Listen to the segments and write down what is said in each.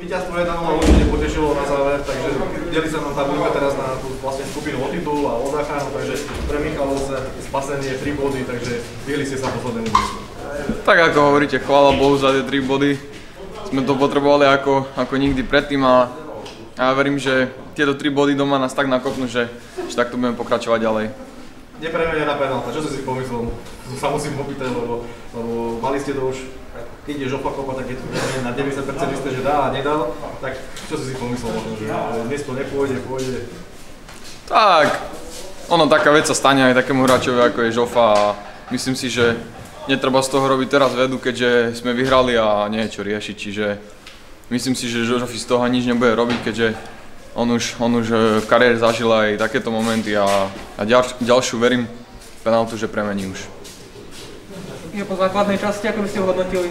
Víťazstvo 1-0 určite potešilo na záver, takže deli sa nám tabulka teraz na tú vlastne skupinu o titul a o záchranu, takže pre Michalovce spasenie 3 body, takže vyhli ste sa poslednému miestu. Tak ako hovoríte, chvála Bohu za tie 3 body. Sme to potrebovali ako nikdy predtým a ja verím, že tieto 3 body doma nás tak nakopnú, že takto budeme pokračovať ďalej. Nepremenená penálta, čo si pomyslel? Sa musím opýtať, lebo mali ste to už, keď ideš opakovať, tak keď na 90% isté, že dá a nedal, tak čo si pomyslel možno, že dnes to nepôjde, pôjde? Tak, ono taká vec sa stane aj takému hráčovi ako je Žofa a myslím si, že netreba z toho robiť teraz vedu, keďže sme vyhrali a nie je čo riešiť, čiže myslím si, že Žofi z toho nič nebude robiť, keďže on už v kariére zažil aj takéto momenty a ďalšiu verím penáltu, že premení už. Po základnej časti, ako by ste ho hodnotili?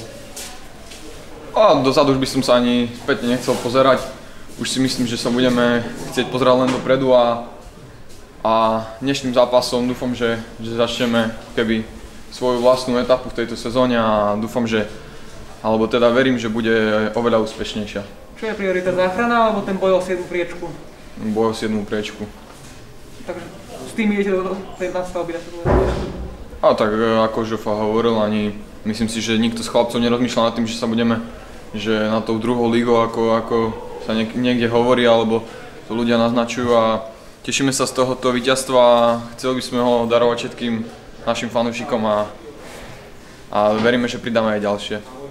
A dozadu už by som sa ani späť nechcel pozerať. Už si myslím, že sa budeme chcieť pozerať len dopredu a dnešným zápasom dúfam, že začneme keby svoju vlastnú etapu v tejto sezóne a dúfam, že alebo teda verím, že bude oveľa úspešnejšia. Čo je priorita, záchrana alebo ten boj o 7. priečku? Boj o 7. priečku. Takže s tým idete do tej nastavby? A tak ako Žofa hovoril, ani myslím si, že nikto z chlapcov nerozmýšľa nad tým, že sa budeme na tou druhou ligou, ako sa niekde hovorí, alebo to ľudia naznačujú a tešíme sa z tohoto víťazstva a chceli by sme ho darovať všetkým našim fanúšikom a veríme, že pridáme aj ďalšie.